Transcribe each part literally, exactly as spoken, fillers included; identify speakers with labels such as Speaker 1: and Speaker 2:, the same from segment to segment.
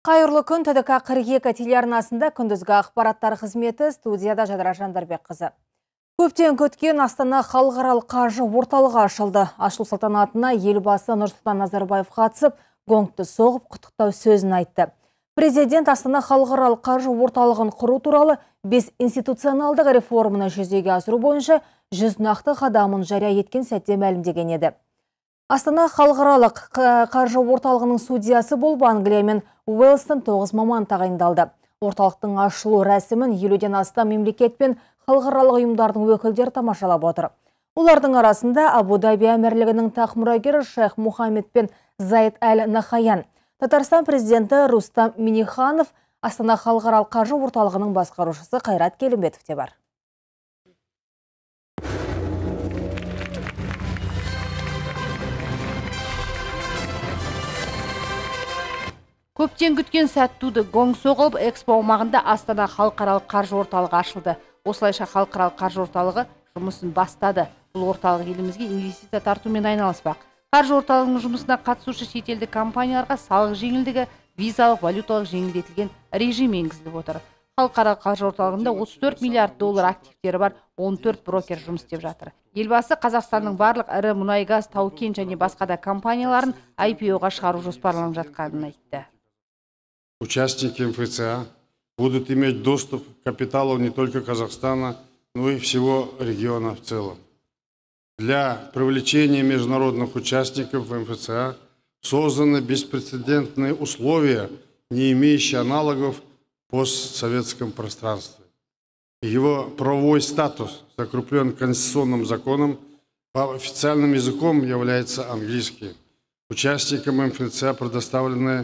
Speaker 1: Қайырлы күн, Т Д К қырық екі телеарнасында күндізгі ақпараттар қызметі, студияда Жадыра Жандарбекқызы. Көптен көткен Астана халықаралық қаржы орталығы ашылды. Ашылу салтанатына елбасы Нұрсұлтан Назарбаев қатысып, гонгты соғып құттықтау сөзін айтты. Президент Астана халықаралық қаржы орталығын құру туралы бес институционалдық реформаны жүзеге асыру бойынша жүз нақты қадамын жария еткен сәтте мәлімдеген еді. Астана халықаралық қаржы орталығының судьясы болып Англия мен Уэльстен тоғыз маман тағайындалды. Орталықтың ашылу рәсімін елуден астам мемлекет пен халықаралық ұйымдардың өкілдері тамашалап отыр. Олардың арасында Абу-Даби әмірлігінің тақ мұрагері Шейх Мухаммед пен Заид Аль-Нахаян, Татарстан президенті Рустам Минниханов, Астана халықаралық қаржы орталығының басқарушысы Қайрат Келімбетов те бар.
Speaker 2: Көптен күткен сәт туды. Гонг соғылып, экспо аумағында Астана халықаралық қаржы орталығы ашылды. Осылайша халықаралық қаржы орталығы жұмысын бастады. Бұл орталық елімізге инвестиция тартумен айналыспақ. Қаржы орталығының жұмысына қатысушы шетелдік компанияларға салық жеңілдігі, визалық, валюталық жеңілдетілген режим енгізіліп отыр. Халықаралық қаржы орталығында отыз төрт миллиард доллар активтері бар он төрт брокер жұмыс істеп жатыр. Елбасы Қазақстанның барлық ірі мұнай-газ, тау-кен және басқа да компанияларын I P O-ға шығару жоспарланып жатқанын айтты.
Speaker 3: Участники М Ф Ц А будут иметь доступ к капиталу не только Казахстана, но и всего региона в целом. Для привлечения международных участников в М Ф Ц А созданы беспрецедентные условия, не имеющие аналогов в постсоветском пространстве. Его правовой статус закреплен конституционным законом, а официальным языком является английский. Участникам М Ф Ц А предоставлены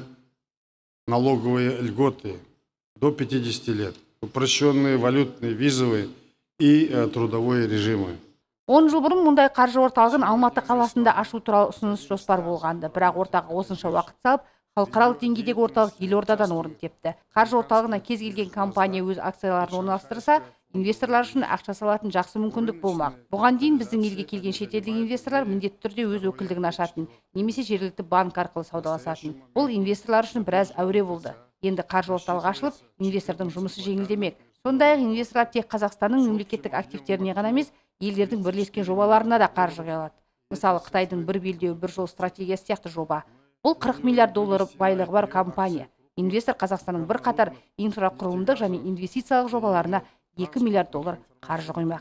Speaker 3: налоговые льготы до пятидесяти лет, упрощенные валютные, визовые и э, трудовые режимы.
Speaker 2: он жыл бұрын мұндай қаржы орталығын Алматы қаласында ашу туралы ұсыныс жоспар болғанды, бірақ ортаға осынша уақыт салып, халықаралық деңгейдегі орталық елордадан орын тепті. Қаржы орталығына кез келген компания өз акцияларын орналастырса, инвесторлар үшін ақша салатын жақсы мүмкіндік болмақ. Бұған дейін біздің елге келген шетелдік инвесторлар міндетті түрде өз өкілдігін ашатын, немесе жергілікті банк арқылы саудаласатын. Бұл инвесторлар үшін біраз әуре болды. Енді қаржы орталығы ашылып, инвестордың жұмысы жеңілдемек. Сондай-ақ инвесторлар тек Қазақстанның мемлекеттік активтеріне ғана емес, елдердің бірлескен жобаларына да қаржы құя алады. Мысалы, Қытайдың бір белдеу бір жол стратегиясы сияқты жоба. Бұл қырық миллиард доллар байлығы бар компания. Инвестор Қазақстанның бір қатар инфрақұрылымдық және инвестициялық жобаларына екі миллиард доллар қаржы құймақ.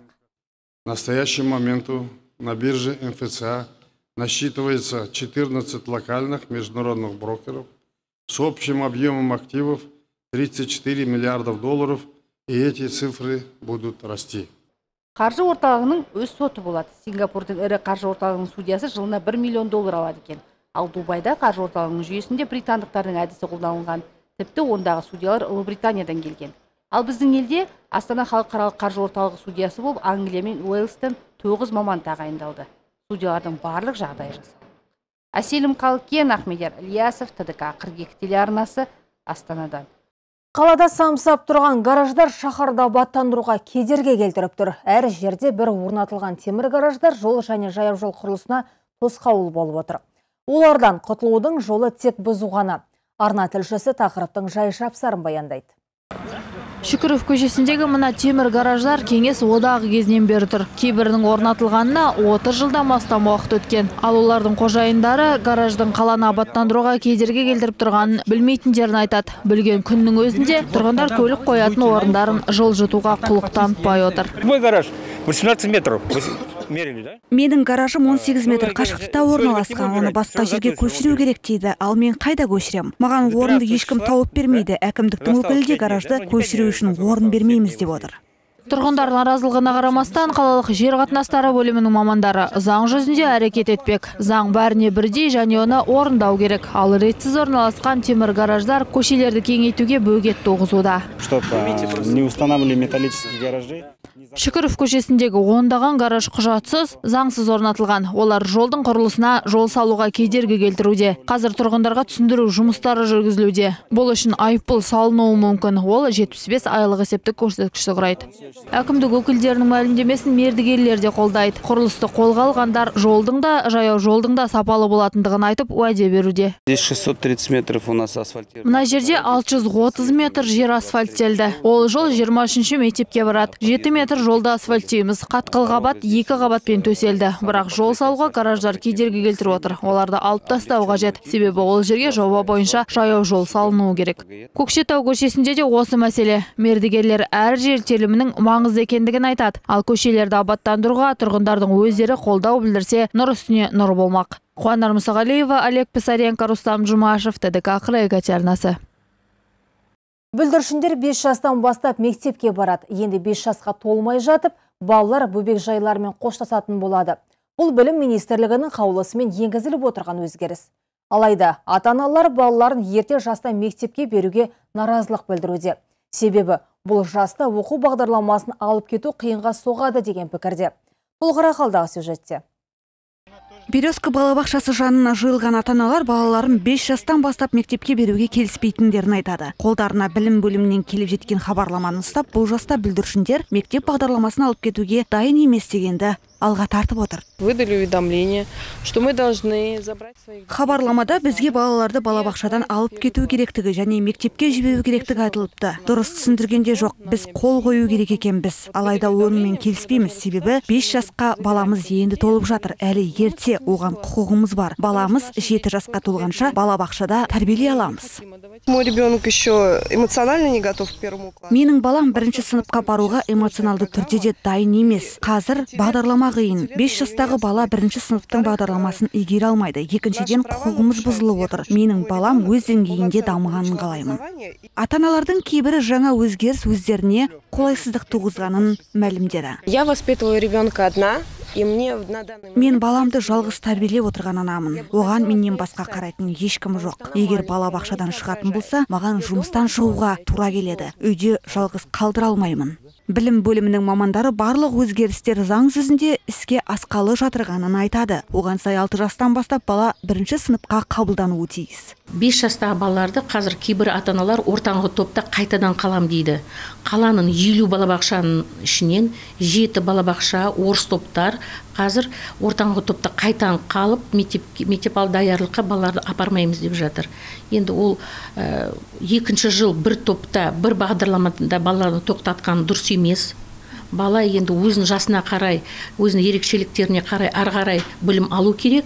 Speaker 3: В настоящем моменту на бирже М Ф Ц А насчитывается четырнадцать локальных международных брокеров с общим объемом активов тридцать четыре миллиардов долларов, и эти цифры будут расти.
Speaker 2: Қаржы орталығының өз соты болады. Сингапурдың ірі қаржы орталығының судьясы жылына бір миллион доллар алады екен. Ал Дубайда қаржы орталығының жүйесінде британдықтардың әдісі қолданылған. Тіпті ондағы судьялар Ұлыбританиядан келген. Ал біздің елде Астана халықаралық қаржы орталығы судьясы болып Англия мен Уэльстен тоғыз маман тағайындалды. Судьялардың барлық жағдайы жасалды. Әселім Қалкен, Ахмедияр Ильясов, Т Д К қырық екі телеарнасы, Астанадан.
Speaker 1: Қалада самсап тұрған гараждар шаһарда абаттандыруға кедергі келтіріп тұр. Әр жерде бір орнатылған темір гараждар жол және жаяу жол құрылысына тосқауыл болып отыр. Олардан құтылудың жолы тек бұзу ғана. Арна тілшісі тақырыптың жай-жапсарын баяндайды.
Speaker 4: Шүкіров көшесіндегі мына темір гараждар кеңес одағы кезінен бері тұр. Кейбірінің орнатылғанына отыз жылдан астам уақыт өткен. Ал олардың қожайындары гараждың қаланы абаттандыруға кедергі келтіріп тұрғанын білмейтіндерін айтады. Білген күннің өзінде тұрғындар көлік қоятын орындарын жылжытуға құлық танытпай отыр.
Speaker 5: Мой гараж восемнадцать метров.
Speaker 6: Менің гаражым он сегіз метр қашықтықта орналасқан. Оны басқа жерге көшіру керек дейді. Ал мен қайда көшірем? Маған орынды ешкім тауып бермейді. Әкімдіктің өкілі де гаражды көшіру үшін орын бермейміз деп отыр.
Speaker 4: Тұрғындардың наразылығына қарамастан қалалық жер қатынастары бөлімінің мамандары заң жүзінде әрекет етпек. Заң бәріне бірдей және оны орындау керек. Ал ретсіз орналасқан темір гараждар көшелерді кеңейтуге бөгет туғызуда.
Speaker 5: Чтобы не устанавливали металлические гаражи.
Speaker 4: Шүкіров көшесіндегі ондаған гараж құжатсыз, заңсыз орнатылған. Олар жолдың құрылысына жол салуға кедергі келтіруде. Қазір тұрғындарға түсіндіру жұмыстары жүргізілуде. Бұл үшін айыппұл салынуы мүмкін. Ол жетпіс бес айлық есептік көрсеткішті құрайды. Әкімдік өкілдерінің мәлімдемесін мердігерлер де қолдайды. Құрылысты қолға алғандар жолдың да, жаяу жолдың да сапалы болатындығын айтып уәде беруде.
Speaker 7: шестьсот тридцать метров у нас асфальтировано.
Speaker 4: Мына жерде алты жүз отыз метр жер асфальттелді. Ол жол жиырма үшінші мектепке барады. жеті метр жолды асфальттейміз. Қатқыл қабат екі қабатпен төселді. Бірақ жол салуға гараждар кедергі келтіріп отыр. Оларды алып тастау қажет. Себебі ол жерге жоба бойынша жаяу жол салынуы керек. Көкшетау көшесінде де осы мәселе. Мердігерлер әр жер телімінің маңызды екендігін айтады. Ал көшелерді абаттандыруға тұрғындардың өздері қолдау білдірсе, нұр үстіне нұр болмақ. Қуанар Мұсағалиева, Олег Писаренко, Рустам Жұмашев, ТДК Қырайға телеарнасы.
Speaker 1: Бүлдіршіндер бес жастан бастап мектепке барады. Енді бес жасқа толмай жатып, балалар бөбек жайлармен қоштасатын болады. Бұл білім министрлігінің қаулысымен енгізіліп отырған өзгеріс. Алайда ата-аналар балаларын ерте жаста мектепке беруге наразылық білдіруде. Себебі бұл жаста оқу бағдарламасын алып кету қиынға соғады деген пікірде. Толығырақ алдағы сюжетте.
Speaker 6: Березка балабақшасы жанына жиылған ата-аналар балаларын бес жастан бастап мектепке беруге келіспейтіндерін айтады. Қолдарына білім бөлімінен келіп жеткен хабарламаны ұстап, бұл жаста бүлдіршіндер мектеп бағдарламасын алып кетуге дайын емес дегенді алға тартып отыр.
Speaker 8: Выдали уведомление, что мы должны забрать своих...
Speaker 6: Хабарламада бізге балаларды балабақшадан алып кету керектігі және мектепке жіберу керектігі айтылыпты. Дұрыс түсіндіргенде жоқ, біз қол қою керек екенбіз. Алайда онымен келіспейміз, себебі бес жасқа баламыз енді толып жатыр. Әлі ерте, оған құқығымыз бар. Баламыз жеті жасқа толғанша балабақшада тәрбиелей аламыз.
Speaker 8: Мой ребенок еще эмоционально не готов к первому классу.
Speaker 6: Менің балам бірінші сыныпқа баруға эмоционалды түрде де дайын емес. Қазір бағдарлама қиын. бес жастағы бала бірінші сыныптың бағдарламасын игере алмайды. Екіншіден құқығымыз бұзылып отыр. Менің балам өз деңгейінде дамығанын қалаймын. Ата-аналардың кейбірі жаңа өзгеріс өздеріне қолайсыздық туғызғанын мәлімдеді.
Speaker 8: Я воспитываю ребенка одна.
Speaker 6: Мен баламды жалғыз тәрбиелеп отырған анамын. Оған менен басқа қарайтын ешкім жоқ. Егер балабақшадан шығатын болса, маған жұмыстан шығуға тура келеді. Үйде жалғыз қалдыра алмаймын. Білім бөлімінің мамандары барлық өзгерістер заң жүзінде іске асқалы жатырғанын айтады. Оған сай алты жастан бастап бала бірінші сыныпқа қабылдануы тиіс.
Speaker 9: бес жастағы балаларды қазір кейбір ата-аналар ортаңғы топта қайтадан қалам дейді. Қаланың елу балабақшаның ішінен жеті балабақша, орыс топтар қазір ортаңғы топта қайтадан қалып, мектеп мектеп алды даярлыққа балаларды апармаймыз деп жатыр. Енді ол ә, екінші жыл бір топта, бір бағдарламада балаларды тоқтатқан дұрыс емес. Бала енді өзінің жасына қарай, өзінің ерекшеліктеріне қарай, ары қарай білім алу керек.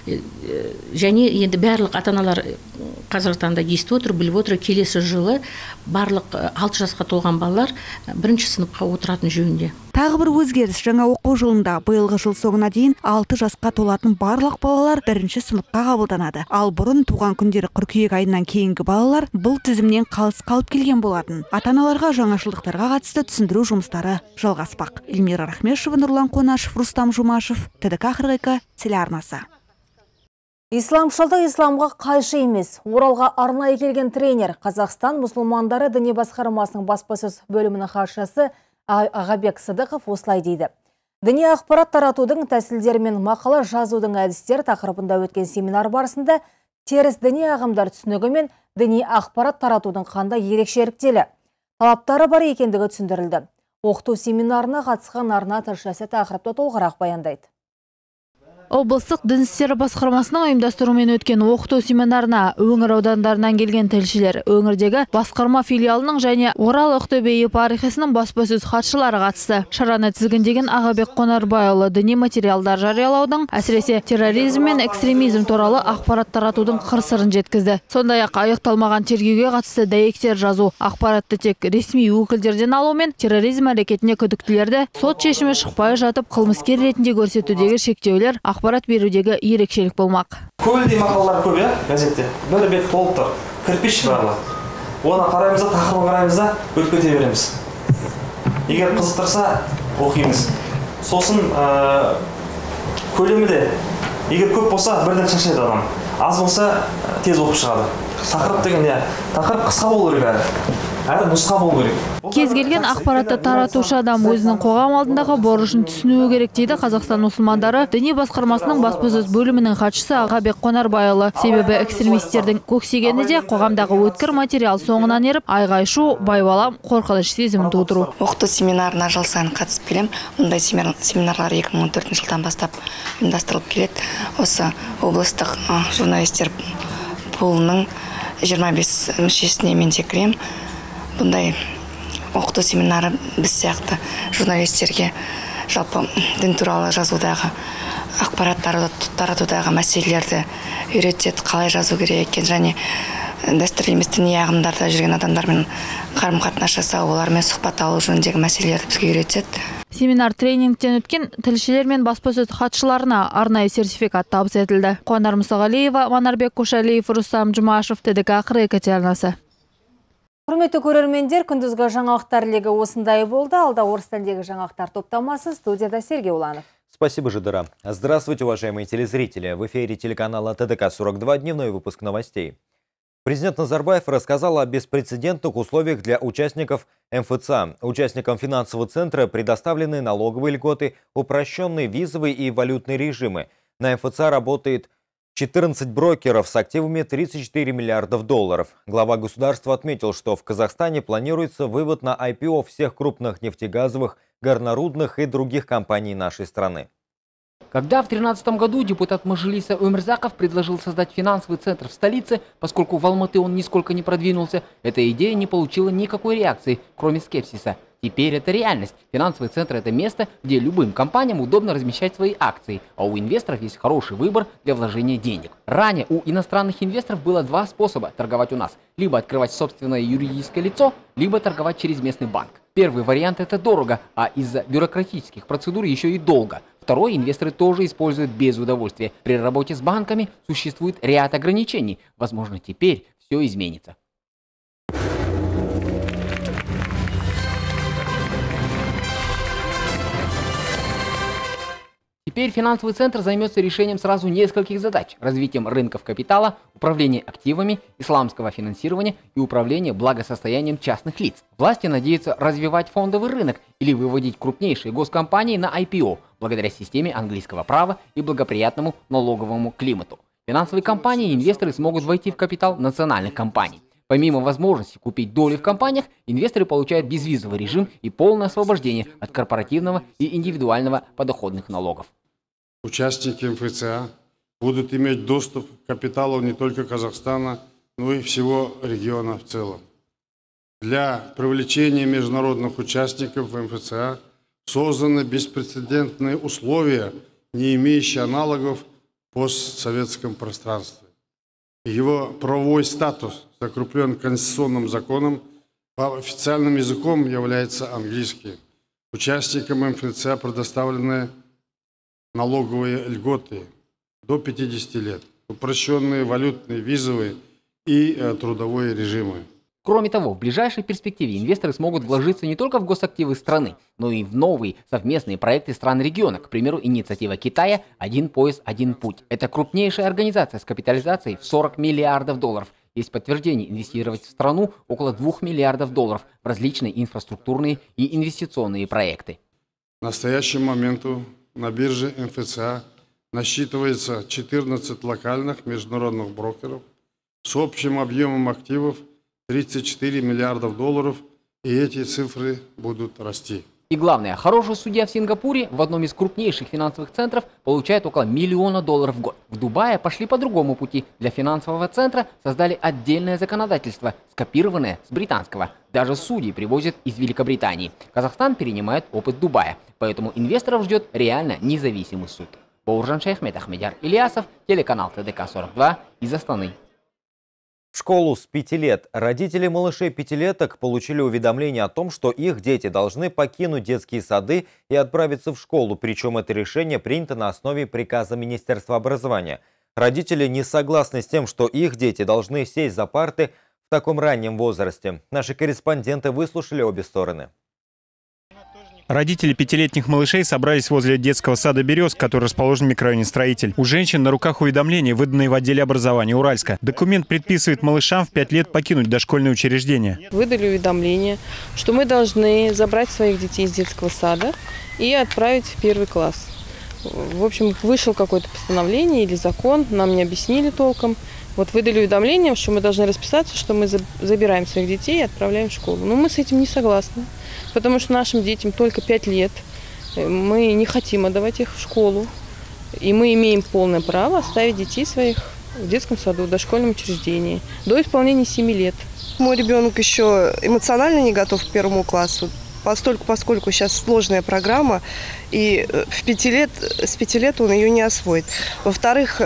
Speaker 9: Және енді барлық ата-аналар қазіргі таңда естіп отыр, біліп отыр, келесі жылы барлық алты жасқа толған балалар бірінші сыныпқа отыратын жөнінде.
Speaker 6: Тағы бір өзгеріс жаңа оқу жылында биылғы жыл соңына дейін алты жасқа толатын барлық балалар бірінші сыныпқа қабылданады. Ал бұрын туған күндері қыркүйек айынан кейінгі балалар бұл тізімнен қалыс қалып келген болатын. Ата-аналарға жаңашылдықтарға қатысты түсіндіру жұмыстары жалғаспақ. Эльмира Рахмешева, Нұрлан Қонашев, Рустам Жұмашев, ТДК Қырғайқа телеарнасы.
Speaker 1: Исламшылдық исламға қайшы емес. Оралға арнайы келген тренер Қазақстан мұсылмандары діни басқармасының баспасөз бөлімінің хатшысы Ағабек Сыдықов осылай дейді. Діни ақпарат таратудың тәсілдері мен мақала жазудың әдістері тақырыбында өткен семинар барысында теріс діни ағымдар түсінігі мен діни ақпарат таратудың қандай ерекшеліктері, талаптары бар екендігі түсіндірілді. Оқыту семинарына қатысқан арна тілшісі тақырыпты толығырақ баяндайды.
Speaker 4: Облыстық дін істері басқармасының ұйымдастыруымен өткен оқыту семинарына өңір аудандарынан келген тілшілер, өңірдегі басқарма филиалының және Орал Ақтөбе епархиясының баспасөз хатшылары қатысты. Шараны тізгіндеген Ағабек Қонарбайұлы діни материалдар жариялаудың, әсіресе терроризм мен экстремизм туралы ақпарат таратудың қыр-сырын жеткізді. Сондай-ақ аяқталмаған тергеуге қатысты дәйектер жазу, ақпаратты тек ресми өкілдерден алу мен терроризм әрекетіне күдіктілерді сот шешімі шықпай жатып қылмыскер ретінде көрсетудегі шектеулер ақпарат берудегі ерекшелік болмақ.
Speaker 10: Көбелдей мақалалар көп, иә, газетте. Бір бет толып тұр. Кірпіш барлық. Оны қараймыз да, тақырыбын қараймыз да, өтпете береміз. Егер қызықтырса, оқимыз. Сосын көлемі де, егер көп болса, бірден шашайды адам. Аз болса, тез оқып шығады. Тақырып деген, иә, тақырып қысқа болу керек. әрі нұсқа болу керек.
Speaker 4: Кез келген ақпаратты таратушы адам өзінің қоғам алдындағы борышын түсінуі керек дейді Қазақстан мұсылмандары діни басқармасының баспасөз бөлімінің хатшысы Ағабек Қонарбайұлы. Себебі экстремистердің көксегені де қоғамдағы өткір материал соңынан еріп, айғай-шу, байбалам, қорқыныш сезімін тудыру.
Speaker 11: Оқыту семинарына жыл сайын қатысып келем. Мұндай семинарлар екі мың он төртінші жылдан бастап ұйымдастырылып келеді. Осы облыстық журналистер пулының жиырма бес мүшесіне мен де кірем. Бұндай оқыту семинары біз сияқты журналистерге жалпы дін туралы жазудағы ақпараттарды таратудағы мәселелерді үйретеді, қалай жазу керек екен, және дәстүрлі емес діни ағымдарда жүрген адамдармен қарым-қатынас жасау, олармен сұхбат алу жөніндегі мәселелерді бізге үйретеді.
Speaker 4: Семинар тренингтен өткен тілшілер мен баспасөз хатшыларына арнайы сертификат табыс етілді. Қуанар Мұсағалиева, Манарбек Қошалиев, Рустам Жұмашев, ТДК қырық телеарнасы.
Speaker 1: Құрметті көрермендер, күндізгі жаңалықтар легі осындай болды. Алда орыс тілдегі жаңалықтар топтамасы, студияда Сергей Уланов.
Speaker 12: Спасибо, Жидара. Здравствуйте, уважаемые телезрители. В эфире телеканала ТДК сорок два дневной выпуск новостей. Президент Назарбаев рассказал о беспрецедентных условиях для участников эм эф цэ а. Участникам финансового центра предоставлены налоговые льготы, упрощенные визовые и валютные режимы. На эм эф цэ а работает четырнадцать брокеров с активами тридцать четыре миллиардов долларов. Глава государства отметил, что в Казахстане планируется вывод на ай пи о всех крупных нефтегазовых, горнорудных и других компаний нашей страны.
Speaker 13: Когда в две тысячи тринадцатом году депутат Мажилиса Умерзаков предложил создать финансовый центр в столице, поскольку в Алматы он нисколько не продвинулся, эта идея не получила никакой реакции, кроме скепсиса. Теперь это реальность. Финансовый центр – это место, где любым компаниям удобно размещать свои акции, а у инвесторов есть хороший выбор для вложения денег. Ранее у иностранных инвесторов было два способа торговать у нас. Либо открывать собственное юридическое лицо, либо торговать через местный банк. Первый вариант – это дорого, а из-за бюрократических процедур еще и долго. Второй инвесторы тоже используют без удовольствия. При работе с банками существует ряд ограничений. Возможно, теперь все изменится. Теперь финансовый центр займется решением сразу нескольких задач: развитием рынков капитала, управлением активами, исламского финансирования и управлением благосостоянием частных лиц. Власти надеются развивать фондовый рынок или выводить крупнейшие госкомпании на ай пи о благодаря системе английского права и благоприятному налоговому климату. Финансовые компании и инвесторы смогут войти в капитал национальных компаний. Помимо возможности купить доли в компаниях, инвесторы получают безвизовый режим и полное освобождение от корпоративного и индивидуального подоходных налогов.
Speaker 3: Участники эм эф цэ а будут иметь доступ к капиталу не только Казахстана, но и всего региона в целом. Для привлечения международных участников в эм эф цэ а созданы беспрецедентные условия, не имеющие аналогов в постсоветском пространстве. Его правовой статус закреплен конституционным законом, официальным языком является английский. Участникам эм эф цэ а предоставлены налоговые льготы до пятидесяти лет, упрощенные валютные, визовые и э, трудовые режимы.
Speaker 13: Кроме того, в ближайшей перспективе инвесторы смогут вложиться не только в госактивы страны, но и в новые совместные проекты стран региона, к примеру, инициатива Китая «Один пояс, один путь». Это крупнейшая организация с капитализацией в сорок миллиардов долларов. Есть подтверждение инвестировать в страну около двух миллиардов долларов в различные инфраструктурные и инвестиционные проекты.
Speaker 3: К настоящему моменту на бирже эм эф цэ а насчитывается четырнадцать локальных международных брокеров с общим объемом активов тридцать четыре миллиардов долларов, и эти цифры будут расти.
Speaker 13: И главное, хороший судья в Сингапуре в одном из крупнейших финансовых центров получает около миллиона долларов в год. В Дубае пошли по другому пути. Для финансового центра создали отдельное законодательство, скопированное с британского. Даже судьи привозят из Великобритании. Казахстан перенимает опыт Дубая. Поэтому инвесторов ждет реально независимый суд. Бауржан Шейхмет, Ахмедяр Ильясов, телеканал ТДК сорок два из Астаны.
Speaker 12: В школу с пяти лет. Родители малышей пятилеток получили уведомление о том, что их дети должны покинуть детские сады и отправиться в школу. Причем это решение принято на основе приказа Министерства образования. Родители не согласны с тем, что их дети должны сесть за парты в таком раннем возрасте. Наши корреспонденты выслушали обе стороны.
Speaker 14: Родители пятилетних малышей собрались возле детского сада «Берез», который расположен в микрорайоне «Строитель». У женщин на руках уведомления, выданные в отделе образования Уральска. Документ предписывает малышам в пять лет покинуть дошкольное учреждение.
Speaker 8: Выдали уведомление, что мы должны забрать своих детей из детского сада и отправить в первый класс. В общем, вышел какое-то постановление или закон, нам не объяснили толком. Вот выдали уведомление, что мы должны расписаться, что мы забираем своих детей и отправляем в школу. Но мы с этим не согласны, потому что нашим детям только пять лет. Мы не хотим отдавать их в школу. И мы имеем полное право оставить детей своих в детском саду, в дошкольном учреждении до исполнения семи лет.
Speaker 15: Мой ребенок еще эмоционально не готов к первому классу, постольку, поскольку сейчас сложная программа, и в пяти лет, с пяти лет он ее не освоит. Во-вторых,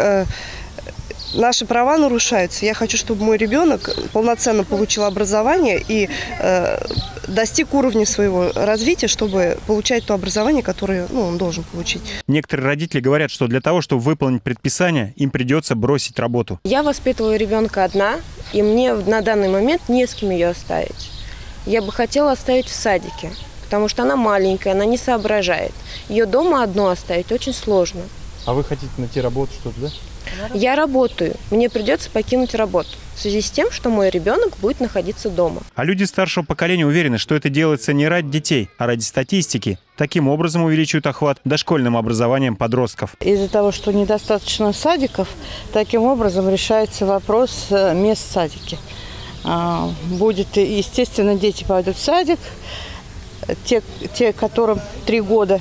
Speaker 15: наши права нарушаются. Я хочу, чтобы мой ребенок полноценно получил образование и э, достиг уровня своего развития, чтобы получать то образование, которое ну, он должен получить.
Speaker 14: Некоторые родители говорят, что для того, чтобы выполнить предписание, им придется бросить работу.
Speaker 16: Я воспитываю ребенка одна, и мне на данный момент не с кем ее оставить. Я бы хотела оставить в садике, потому что она маленькая, она не соображает. Ее дома одну оставить очень сложно.
Speaker 17: А вы хотите найти работу, что-то, да?
Speaker 16: Я работаю. Мне придется покинуть работу в связи с тем, что мой ребенок будет находиться дома.
Speaker 14: А люди старшего поколения уверены, что это делается не ради детей, а ради статистики. Таким образом увеличивают охват дошкольным образованием подростков.
Speaker 18: Из-за того, что недостаточно садиков, таким образом решается вопрос мест в садике. Будет, естественно, дети пойдут в садик, те, те которым три года.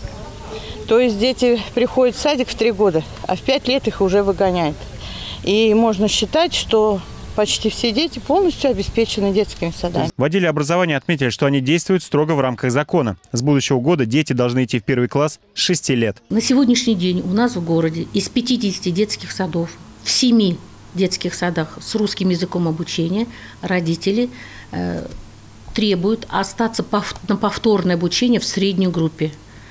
Speaker 18: То есть дети приходят в садик в три года, а в пять лет их уже выгоняют. И можно считать, что почти все дети полностью обеспечены детскими садами.
Speaker 14: В отделе образования отметили, что они действуют строго в рамках закона. С будущего года дети должны идти в первый класс с шести лет.
Speaker 9: На сегодняшний день у нас в городе из пятидесяти детских садов в семи детских садах с русским языком обучения родители э, требуют остаться пов- на повторное обучение в средней группе.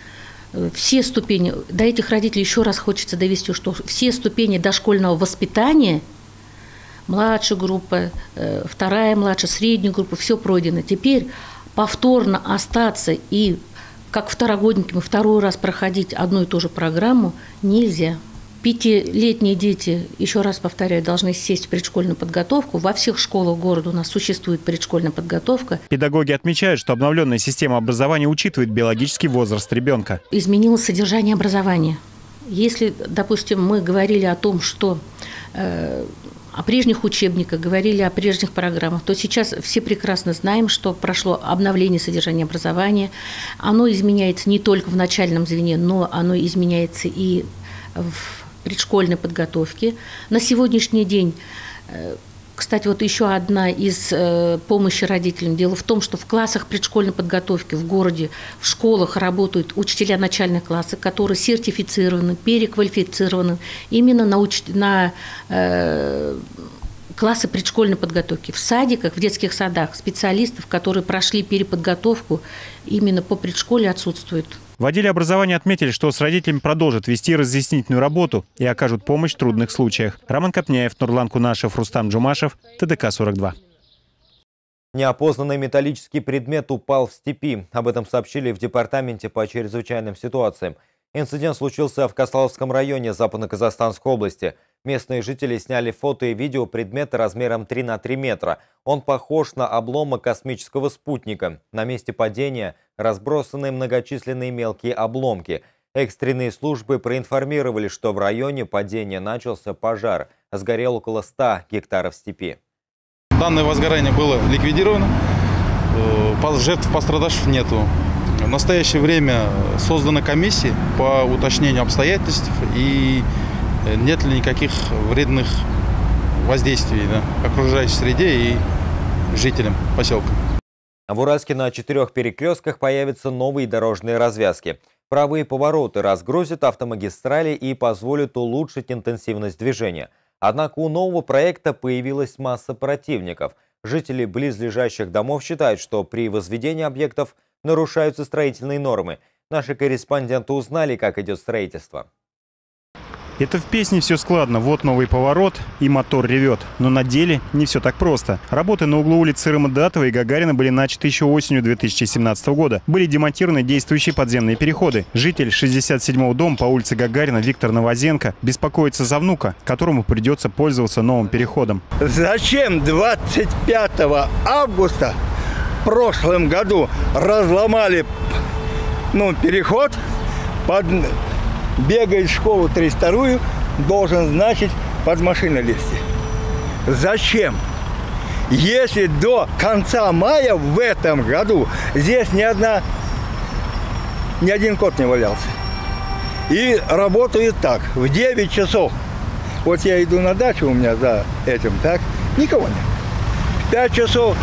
Speaker 9: Все ступени, до этих родителей еще раз хочется довести, что все ступени дошкольного воспитания, младшая группа, вторая младшая, средняя группа, все пройдено. Теперь повторно остаться и как второгодникам второй раз проходить одну и ту же программу нельзя. Пятилетние дети, еще раз повторяю, должны сесть в предшкольную подготовку. Во всех школах города у нас существует предшкольная подготовка.
Speaker 14: Педагоги отмечают, что обновленная система образования учитывает биологический возраст ребенка.
Speaker 9: Изменилось содержание образования. Если, допустим, мы говорили о том, что э, о прежних учебниках, говорили о прежних программах, то сейчас все прекрасно знаем, что прошло обновление содержания образования. Оно изменяется не только в начальном звене, но оно изменяется и в предшкольной подготовке. На сегодняшний день, кстати, вот еще одна из помощи родителям. Дело в том, что в классах предшкольной подготовки в городе, в школах работают учителя начальных классов, которые сертифицированы, переквалифицированы именно на, уч... на э, классы предшкольной подготовки. В садиках, в детских садах специалистов, которые прошли переподготовку именно по предшколе, отсутствуют.
Speaker 14: В отделе образования отметили, что с родителями продолжат вести разъяснительную работу и окажут помощь в трудных случаях. Роман Копняев, Нурлан Кунашев, Рустам Джумашев, ТДК сорок два.
Speaker 12: Неопознанный металлический предмет упал в степи. Об этом сообщили в департаменте по чрезвычайным ситуациям. Инцидент случился в Кословском районе Западно-Казахстанской области. Местные жители сняли фото и видео предмета размером три на три метра. Он похож на обломок космического спутника. На месте падения разбросаны многочисленные мелкие обломки. Экстренные службы проинформировали, что в районе падения начался пожар. Сгорел около ста гектаров степи.
Speaker 19: Данное возгорание было ликвидировано. Жертв пострадавших нету. В настоящее время создана комиссия по уточнению обстоятельств и нет ли никаких вредных воздействий да, окружающей среде и жителям поселка.
Speaker 12: В Уральске на четырех перекрестках появятся новые дорожные развязки. Правые повороты разгрузят автомагистрали и позволят улучшить интенсивность движения. Однако у нового проекта появилась масса противников. Жители близлежащих домов считают, что при возведении объектов нарушаются строительные нормы. Наши корреспонденты узнали, как идет строительство.
Speaker 14: Это в песне все складно. Вот новый поворот, и мотор ревет. Но на деле не все так просто. Работы на углу улиц Рымадатова и Гагарина были начаты еще осенью две тысячи семнадцатого года. Были демонтированы действующие подземные переходы. Житель шестьдесят седьмого дома по улице Гагарина Виктор Новозенко беспокоится за внука, которому придется пользоваться новым переходом.
Speaker 20: Зачем двадцать пятого августа в прошлом году разломали ну, переход, под... бегает в школу тридцать вторую, должен, значит, под машину лезть. Зачем? Если до конца мая в этом году здесь ни одна, ни один кот не валялся. И работает так, в девять часов. Вот я иду на дачу у меня за этим, так, никого нет. В пять часов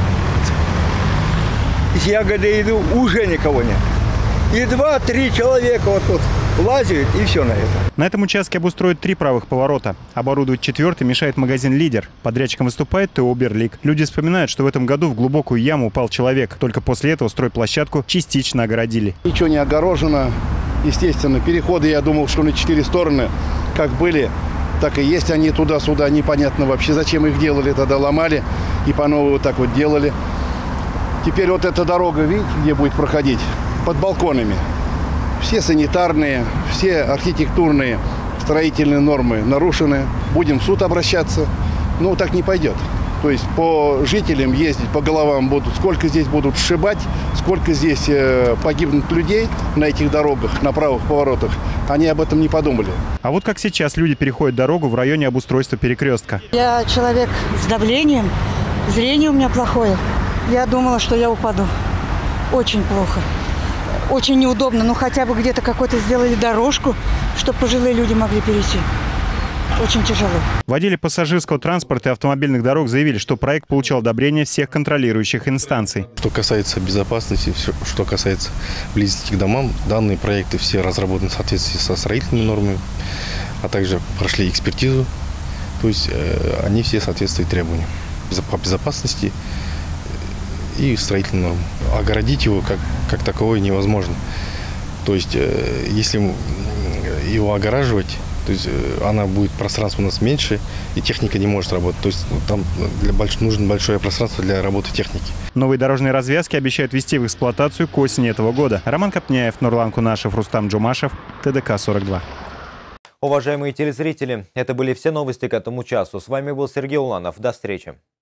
Speaker 20: с ягодой иду, уже никого нет. И два-три человека вот тут лазят, и все на это.
Speaker 14: На этом участке обустроят три правых поворота. Оборудовать четвертый мешает магазин «Лидер». Подрядчиком выступает ТО «Берлик». Люди вспоминают, что в этом году в глубокую яму упал человек. Только после этого стройплощадку частично огородили.
Speaker 21: Ничего не огорожено. Естественно, переходы, я думал, что на четыре стороны, как были, так и есть они туда-сюда. Непонятно вообще, зачем их делали. Тогда ломали и по новой вот так вот делали. Теперь вот эта дорога, видите, где будет проходить? Под балконами. Все санитарные, все архитектурные, строительные нормы нарушены. Будем в суд обращаться. Ну, так не пойдет. То есть по жителям ездить, по головам будут, сколько здесь будут сшибать, сколько здесь э, погибнут людей на этих дорогах, на правых поворотах. Они об этом не подумали.
Speaker 14: А вот как сейчас люди переходят дорогу в районе обустройства перекрестка.
Speaker 22: Я человек с давлением, зрение у меня плохое. Я думала, что я упаду. Очень плохо. Очень неудобно. Ну, хотя бы где-то какой-то сделали дорожку, чтобы пожилые люди могли перейти. Очень тяжело.
Speaker 14: В отделе пассажирского транспорта и автомобильных дорог заявили, что проект получил одобрение всех контролирующих инстанций.
Speaker 23: Что касается безопасности, что касается близости к домам, данные проекты все разработаны в соответствии со строительными нормами, а также прошли экспертизу. То есть э, они все соответствуют требованиям по безопасности и строительным нормам. Огородить его как, как таковое невозможно. То есть, э, если его огораживать, то есть э, она будет, пространство у нас меньше, и техника не может работать. То есть там для больш... нужно большое пространство для работы техники.
Speaker 14: Новые дорожные развязки обещают ввести в эксплуатацию к осени этого года. Роман Копняев, Нурлан Кунашев, Рустам Джумашев, ТДК сорок два.
Speaker 12: Уважаемые телезрители, это были все новости к этому часу. С вами был Сергей Уланов. До встречи.